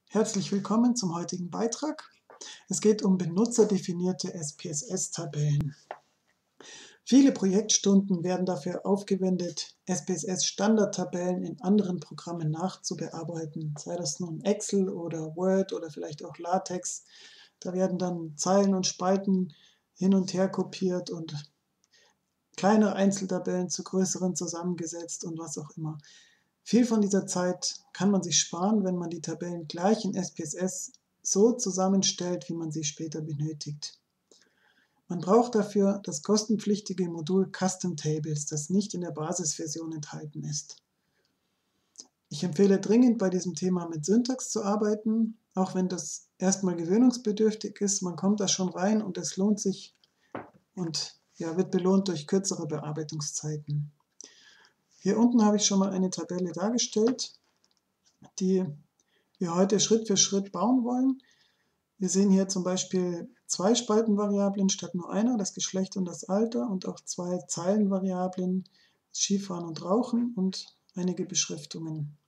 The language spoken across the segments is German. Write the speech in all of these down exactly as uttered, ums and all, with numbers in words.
Herzlich willkommen zum heutigen Beitrag. Es geht um benutzerdefinierte S P S S-Tabellen. Viele Projektstunden werden dafür aufgewendet, S P S S-Standardtabellen in anderen Programmen nachzubearbeiten, sei das nun Excel oder Word oder vielleicht auch LaTeX. Da werden dann Zeilen und Spalten hin und her kopiert und kleine Einzeltabellen zu größeren zusammengesetzt und was auch immer. Viel von dieser Zeit kann man sich sparen, wenn man die Tabellen gleich in S P S S so zusammenstellt, wie man sie später benötigt. Man braucht dafür das kostenpflichtige Modul Custom Tables, das nicht in der Basisversion enthalten ist. Ich empfehle dringend, bei diesem Thema mit Syntax zu arbeiten, auch wenn das erstmal gewöhnungsbedürftig ist. Man kommt da schon rein und es lohnt sich und ja, wird belohnt durch kürzere Bearbeitungszeiten. Hier unten habe ich schon mal eine Tabelle dargestellt, die wir heute Schritt für Schritt bauen wollen. Wir sehen hier zum Beispiel zwei Spaltenvariablen statt nur einer, das Geschlecht und das Alter, und auch zwei Zeilenvariablen, Skifahren und Rauchen, und einige Beschriftungen.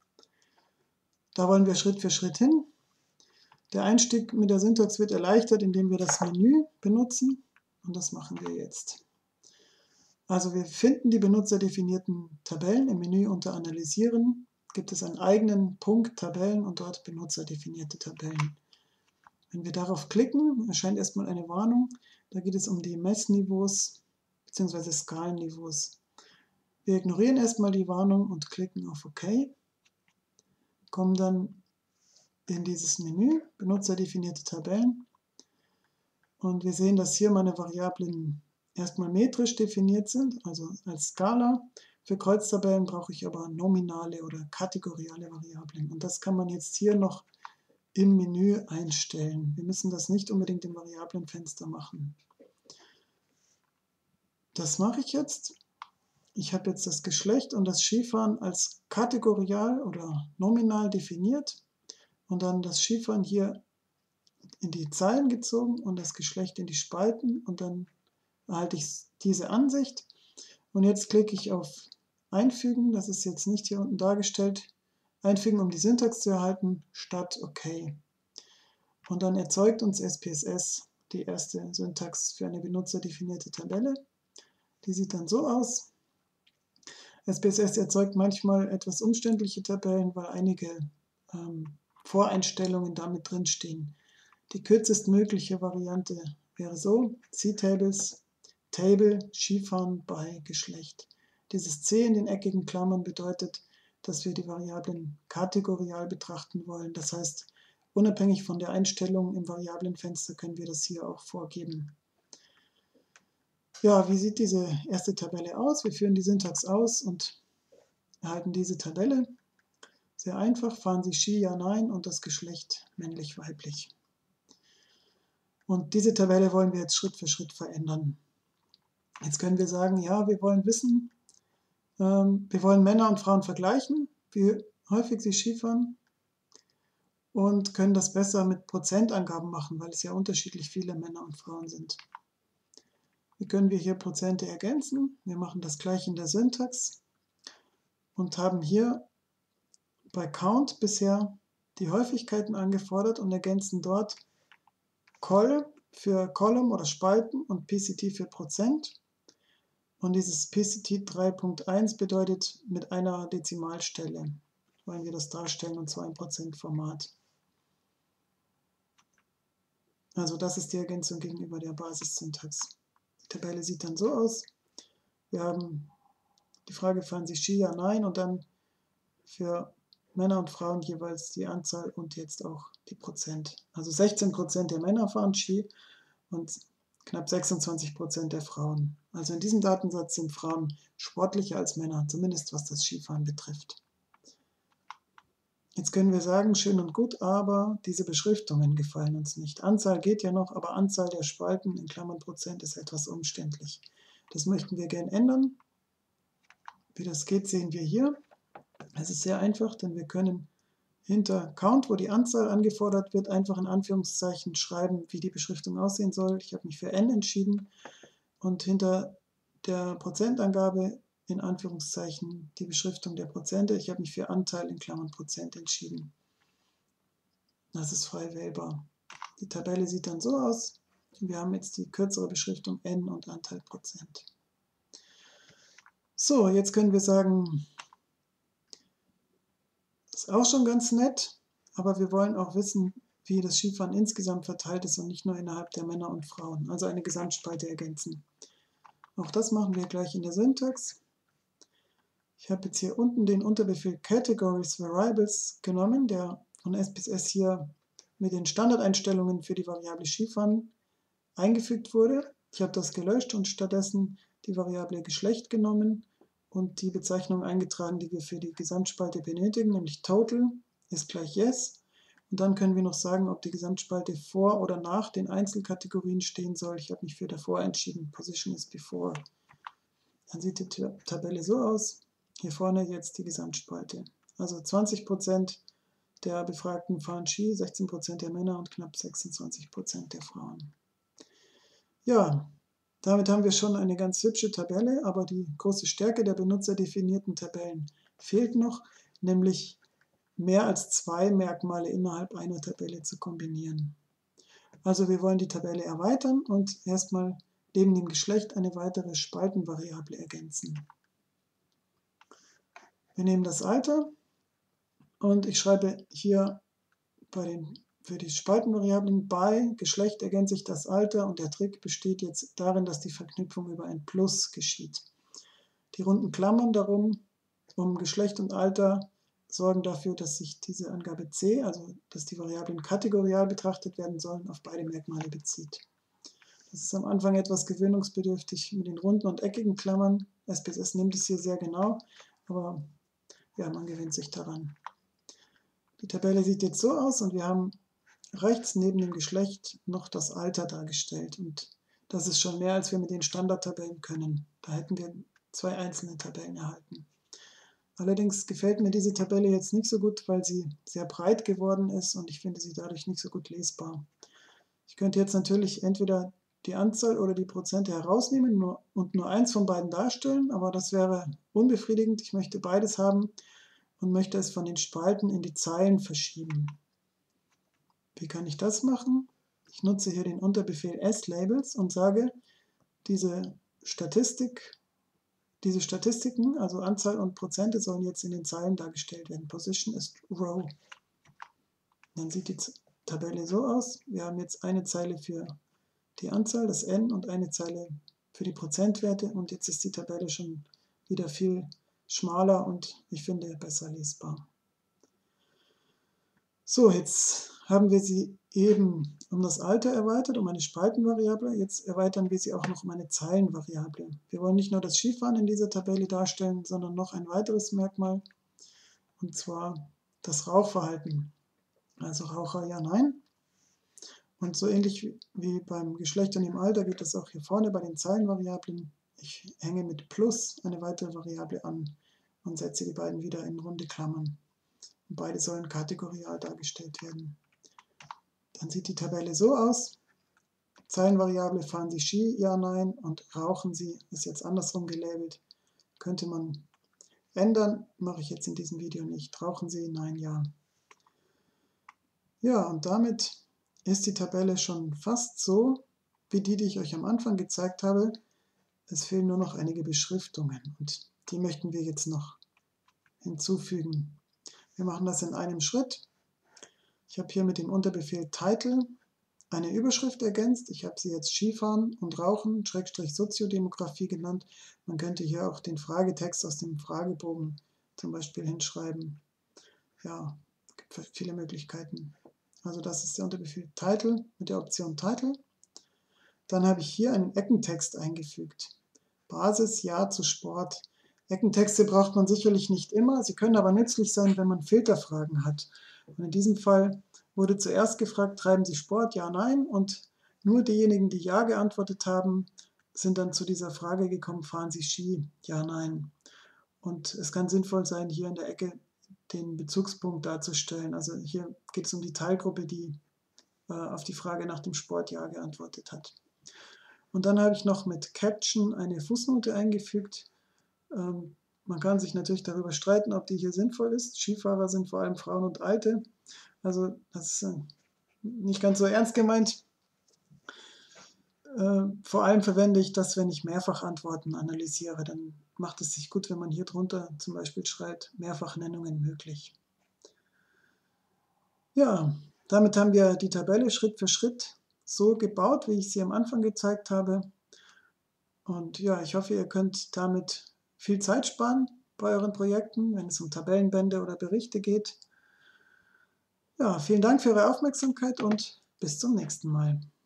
Da wollen wir Schritt für Schritt hin. Der Einstieg mit der Syntax wird erleichtert, indem wir das Menü benutzen, und das machen wir jetzt. Also wir finden die benutzerdefinierten Tabellen im Menü unter Analysieren. Gibt es einen eigenen Punkt Tabellen und dort benutzerdefinierte Tabellen. Wenn wir darauf klicken, erscheint erstmal eine Warnung. Da geht es um die Messniveaus bzw. Skalenniveaus. Wir ignorieren erstmal die Warnung und klicken auf OK. Kommen dann in dieses Menü, benutzerdefinierte Tabellen. Und wir sehen, dass hier meine Variablen erstmal metrisch definiert sind, also als Skala. Für Kreuztabellen brauche ich aber nominale oder kategoriale Variablen. Und das kann man jetzt hier noch im Menü einstellen. Wir müssen das nicht unbedingt im Variablenfenster machen. Das mache ich jetzt. Ich habe jetzt das Geschlecht und das Skifahren als kategorial oder nominal definiert und dann das Skifahren hier in die Zeilen gezogen und das Geschlecht in die Spalten, und dann erhalte ich diese Ansicht. Und jetzt klicke ich auf Einfügen, das ist jetzt nicht hier unten dargestellt, Einfügen, um die Syntax zu erhalten, statt OK. Und dann erzeugt uns S P S S die erste Syntax für eine benutzerdefinierte Tabelle. Die sieht dann so aus. S P S S erzeugt manchmal etwas umständliche Tabellen, weil einige ähm, Voreinstellungen damit drinstehen. Die kürzestmögliche Variante wäre so: C-Tables, Table, Skifahren bei Geschlecht. Dieses C in den eckigen Klammern bedeutet, dass wir die Variablen kategorial betrachten wollen. Das heißt, unabhängig von der Einstellung im Variablenfenster können wir das hier auch vorgeben. Ja, wie sieht diese erste Tabelle aus? Wir führen die Syntax aus und erhalten diese Tabelle. Sehr einfach, fahren Sie Ski, ja, nein, und das Geschlecht männlich, weiblich. Und diese Tabelle wollen wir jetzt Schritt für Schritt verändern. Jetzt können wir sagen, ja, wir wollen wissen, ähm, wir wollen Männer und Frauen vergleichen, wie häufig sie Skifahren, und können das besser mit Prozentangaben machen, weil es ja unterschiedlich viele Männer und Frauen sind. Wie können wir hier Prozente ergänzen? Wir machen das gleich in der Syntax und haben hier bei Count bisher die Häufigkeiten angefordert und ergänzen dort Col für Column oder Spalten und P C T für Prozent. Und dieses P C T drei Punkt eins bedeutet mit einer Dezimalstelle, wollen wir das darstellen, und zwar im Prozentformat. Also das ist die Ergänzung gegenüber der Basissyntax. Die Tabelle sieht dann so aus. Wir haben die Frage, fahren Sie Ski, ja, nein, und dann für Männer und Frauen jeweils die Anzahl und jetzt auch die Prozent. Also sechzehn Prozent der Männer fahren Ski und knapp sechsundzwanzig Prozent der Frauen. Also in diesem Datensatz sind Frauen sportlicher als Männer, zumindest was das Skifahren betrifft. Jetzt können wir sagen, schön und gut, aber diese Beschriftungen gefallen uns nicht. Anzahl geht ja noch, aber Anzahl der Spalten in Klammern Prozent ist etwas umständlich. Das möchten wir gerne ändern. Wie das geht, sehen wir hier. Es ist sehr einfach, denn wir können hinter Count, wo die Anzahl angefordert wird, einfach in Anführungszeichen schreiben, wie die Beschriftung aussehen soll. Ich habe mich für N entschieden, und hinter der Prozentangabe in Anführungszeichen die Beschriftung der Prozente. Ich habe mich für Anteil in Klammern Prozent entschieden. Das ist frei wählbar. Die Tabelle sieht dann so aus. Wir haben jetzt die kürzere Beschriftung N und Anteil Prozent. So, jetzt können wir sagen, das ist auch schon ganz nett, aber wir wollen auch wissen, wie das Skifahren insgesamt verteilt ist und nicht nur innerhalb der Männer und Frauen, also eine Gesamtspalte ergänzen. Auch das machen wir gleich in der Syntax. Ich habe jetzt hier unten den Unterbefehl Categories Variables genommen, der von S P S S hier mit den Standardeinstellungen für die Variable Skifahren eingefügt wurde. Ich habe das gelöscht und stattdessen die Variable Geschlecht genommen und die Bezeichnung eingetragen, die wir für die Gesamtspalte benötigen, nämlich Total ist gleich Yes. Und dann können wir noch sagen, ob die Gesamtspalte vor oder nach den Einzelkategorien stehen soll. Ich habe mich für davor entschieden. Position is before. Dann sieht die Tabelle so aus. Hier vorne jetzt die Gesamtspalte. Also zwanzig Prozent der Befragten fahren Ski, sechzehn Prozent der Männer und knapp sechsundzwanzig Prozent der Frauen. Ja, damit haben wir schon eine ganz hübsche Tabelle, aber die große Stärke der benutzerdefinierten Tabellen fehlt noch, nämlich mehr als zwei Merkmale innerhalb einer Tabelle zu kombinieren. Also wir wollen die Tabelle erweitern und erstmal neben dem Geschlecht eine weitere Spaltenvariable ergänzen. Wir nehmen das Alter und ich schreibe hier bei den, für die Spaltenvariablen bei Geschlecht ergänze ich das Alter und der Trick besteht jetzt darin, dass die Verknüpfung über ein Plus geschieht. Die runden Klammern darum, um Geschlecht und Alter, sorgen dafür, dass sich diese Angabe C, also dass die Variablen kategorial betrachtet werden sollen, auf beide Merkmale bezieht. Das ist am Anfang etwas gewöhnungsbedürftig mit den runden und eckigen Klammern. S P S S nimmt es hier sehr genau, aber ja, man gewöhnt sich daran. Die Tabelle sieht jetzt so aus und wir haben rechts neben dem Geschlecht noch das Alter dargestellt. Und das ist schon mehr, als wir mit den Standardtabellen können. Da hätten wir zwei einzelne Tabellen erhalten. Allerdings gefällt mir diese Tabelle jetzt nicht so gut, weil sie sehr breit geworden ist und ich finde sie dadurch nicht so gut lesbar. Ich könnte jetzt natürlich entweder die Anzahl oder die Prozente herausnehmen nur, und nur eins von beiden darstellen, aber das wäre unbefriedigend. Ich möchte beides haben und möchte es von den Spalten in die Zeilen verschieben. Wie kann ich das machen? Ich nutze hier den Unterbefehl S-Labels und sage, diese Statistik, diese Statistiken, also Anzahl und Prozente, sollen jetzt in den Zeilen dargestellt werden. Position ist Row. Dann sieht die Tabelle so aus. Wir haben jetzt eine Zeile für die Anzahl, das N, und eine Zeile für die Prozentwerte. Und jetzt ist die Tabelle schon wieder viel schmaler und ich finde besser lesbar. So, jetzt haben wir sie eben um das Alter erweitert, um eine Spaltenvariable. Jetzt erweitern wir sie auch noch um eine Zeilenvariable. Wir wollen nicht nur das Skifahren in dieser Tabelle darstellen, sondern noch ein weiteres Merkmal, und zwar das Rauchverhalten. Also Raucher ja, nein. Und so ähnlich wie beim Geschlecht und dem Alter geht das auch hier vorne bei den Zeilenvariablen. Ich hänge mit Plus eine weitere Variable an und setze die beiden wieder in runde Klammern. Und beide sollen kategorial dargestellt werden. Dann sieht die Tabelle so aus. Zeilenvariable, fahren Sie Ski? Ja, nein. Und rauchen Sie ist jetzt andersrum gelabelt. Könnte man ändern, mache ich jetzt in diesem Video nicht. Rauchen Sie? Nein, ja. Ja, und damit ist die Tabelle schon fast so, wie die, die ich euch am Anfang gezeigt habe. Es fehlen nur noch einige Beschriftungen und die möchten wir jetzt noch hinzufügen. Wir machen das in einem Schritt. Ich habe hier mit dem Unterbefehl Title eine Überschrift ergänzt. Ich habe sie jetzt Skifahren und Rauchen, Schrägstrich Soziodemografie genannt. Man könnte hier auch den Fragetext aus dem Fragebogen zum Beispiel hinschreiben. Ja, es gibt viele Möglichkeiten. Also das ist der Unterbefehl Title mit der Option Title. Dann habe ich hier einen Eckentext eingefügt. Basis, Ja zu Sport. Eckentexte braucht man sicherlich nicht immer, sie können aber nützlich sein, wenn man Filterfragen hat. Und in diesem Fall wurde zuerst gefragt, treiben Sie Sport? Ja, nein. Und nur diejenigen, die Ja geantwortet haben, sind dann zu dieser Frage gekommen, fahren Sie Ski? Ja, nein. Und es kann sinnvoll sein, hier in der Ecke den Bezugspunkt darzustellen. Also hier geht es um die Teilgruppe, die äh, auf die Frage nach dem Sport Ja geantwortet hat. Und dann habe ich noch mit Caption eine Fußnote eingefügt. Ähm, man kann sich natürlich darüber streiten, ob die hier sinnvoll ist. Skifahrer sind vor allem Frauen und Alte. Also das ist äh, nicht ganz so ernst gemeint. Äh, vor allem verwende ich das, wenn ich Mehrfachantworten analysiere. Dann macht es sich gut, wenn man hier drunter zum Beispiel schreibt, Mehrfachnennungen möglich. Ja, damit haben wir die Tabelle Schritt für Schritt so gebaut, wie ich sie am Anfang gezeigt habe. Und ja, ich hoffe, ihr könnt damit viel Zeit sparen bei euren Projekten, wenn es um Tabellenbände oder Berichte geht. Ja, vielen Dank für eure Aufmerksamkeit und bis zum nächsten Mal.